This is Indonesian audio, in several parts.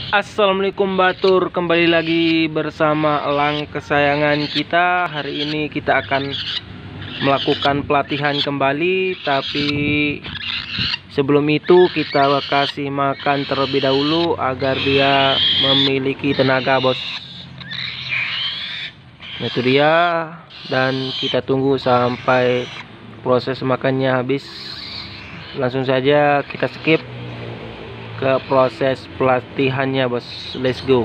Assalamualaikum Batur, kembali lagi bersama elang kesayangan kita. Hari ini kita akan melakukan pelatihan kembali, tapi sebelum itu kita kasih makan terlebih dahulu agar dia memiliki tenaga, bos. Nah, itu dia, dan kita tunggu sampai proses makannya habis. Langsung saja kita skip ke proses pelatihannya, bos. Let's go.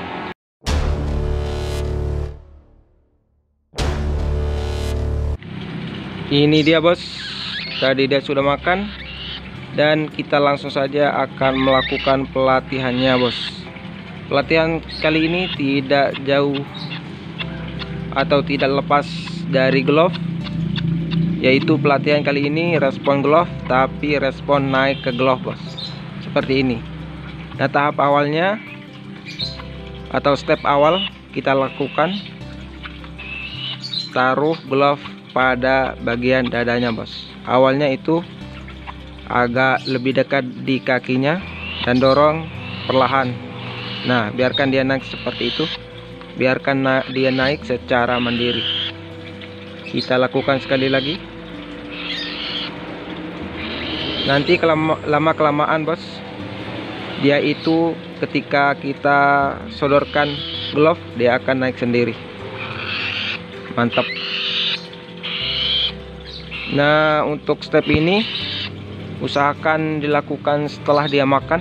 Ini dia, bos, tadi dia sudah makan dan kita langsung saja akan melakukan pelatihannya, bos. Pelatihan kali ini tidak jauh atau tidak lepas dari glove, yaitu pelatihan kali ini respon glove tapi respon naik ke glove, bos. Seperti ini. Nah, tahap awalnya atau step awal kita lakukan taruh glove pada bagian dadanya, bos. Awalnya itu agak lebih dekat di kakinya dan dorong perlahan. Nah, biarkan dia naik seperti itu. Biarkan dia naik secara mandiri. Kita lakukan sekali lagi. Nanti lama kelamaan, bos, dia itu ketika kita sodorkan glove dia akan naik sendiri. Mantap. Nah, untuk step ini usahakan dilakukan setelah dia makan.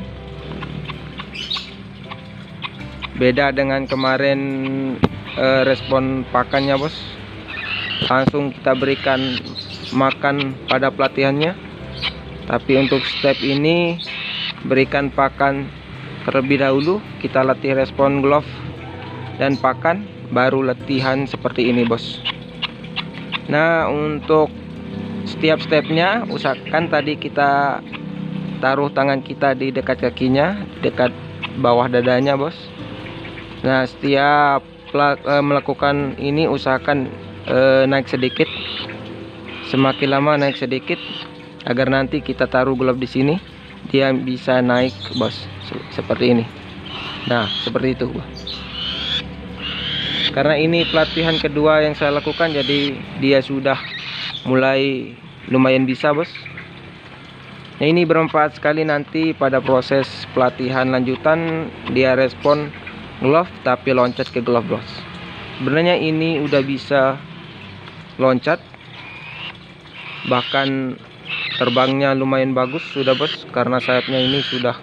Beda dengan kemarin respon pakannya, bos. Langsung kita berikan makan pada pelatihannya. Tapi untuk step ini berikan pakan terlebih dahulu. Kita latih respon glove dan pakan, baru latihan seperti ini, bos. Nah, untuk setiap stepnya usahakan tadi kita taruh tangan kita di dekat kakinya, dekat bawah dadanya, bos. Nah, setiap melakukan ini usahakan naik sedikit. Semakin lama naik sedikit agar nanti kita taruh glove di sini dia bisa naik, bos, seperti ini. Nah, seperti itu, bos. Karena ini pelatihan kedua yang saya lakukan, jadi dia sudah mulai lumayan bisa, bos. Nah, ini bermanfaat sekali nanti pada proses pelatihan lanjutan. Dia respon glove tapi loncat ke glove, bos. Sebenarnya ini udah bisa loncat, bahkan terbangnya lumayan bagus sudah, bos, karena sayapnya ini sudah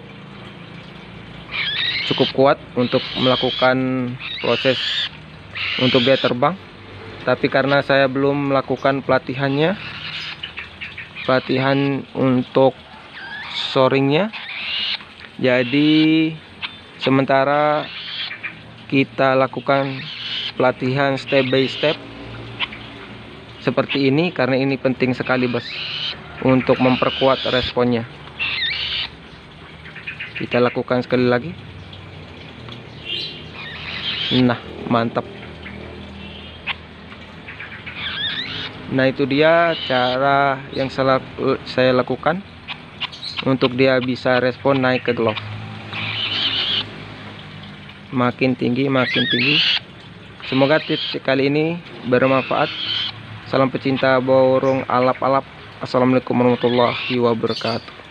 cukup kuat untuk melakukan proses untuk dia terbang. Tapi karena saya belum melakukan pelatihan untuk soaringnya, jadi sementara kita lakukan pelatihan step by step seperti ini, karena ini penting sekali, bos, untuk memperkuat responnya. Kita lakukan sekali lagi. Nah, mantap. Nah, itu dia cara yang saya lakukan untuk dia bisa respon naik ke glove. Makin tinggi, makin tinggi. Semoga tips kali ini bermanfaat. Salam pecinta burung alap-alap. Assalamualaikum warahmatullahi wabarakatuh.